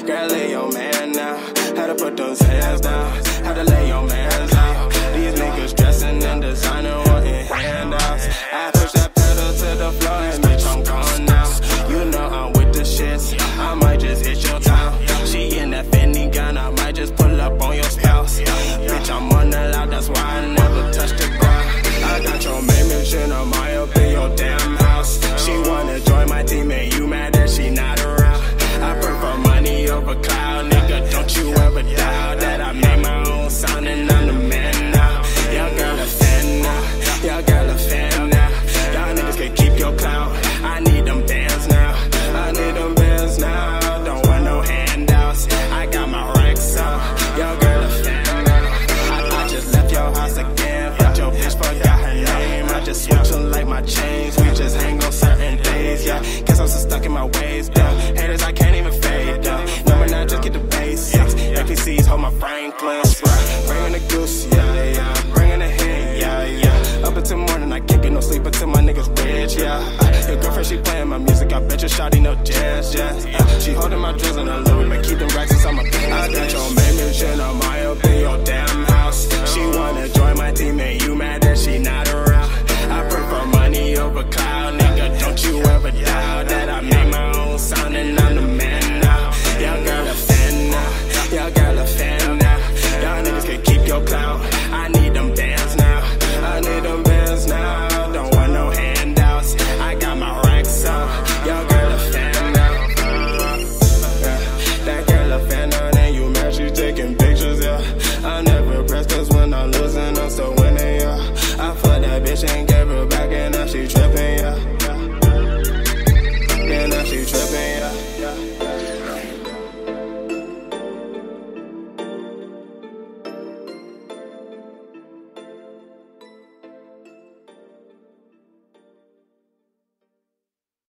Girl, lay your man now. Had to put those hands down. Had to lay your mans down. These niggas dressing in designer, wanting handouts. I push that pedal to the floor and bitch, I'm gone now. You know I'm with the shits. I might just hit your town. She in that Fendi gun, I might just pull up on your spouse. Bitch, I'm on the loud, that's why I never touch the ground. I got your main mission on my up in your damn house. She wanna join my team and you mad that she not around. I prefer money over cloud, nigga, don't you ever doubt that I made my own sound and I'm the man now. Y'all girl a fan now, y'all girl a fan now. Y'all niggas can keep your clout, I need them bands now. I need them bands now, don't want no handouts. I got my racks up, y'all girl a fan now. I just left your house again, but your bitch forgot her name. I just switch them like my chains, we just hang on certain days, yeah. Guess I'm so stuck in my ways, yeah. Haters, I can't even fade, yeah. Number 9, just get the basics. APCs hold my Franklins, yeah. Bringing the goose, yeah, yeah. Bringing the hit, yeah, yeah. Up until morning, I can't get no sleep until my niggas rich, yeah. Your girlfriend, she playing my music, I bet your shawty no jazz, yeah. She holding my drills and a little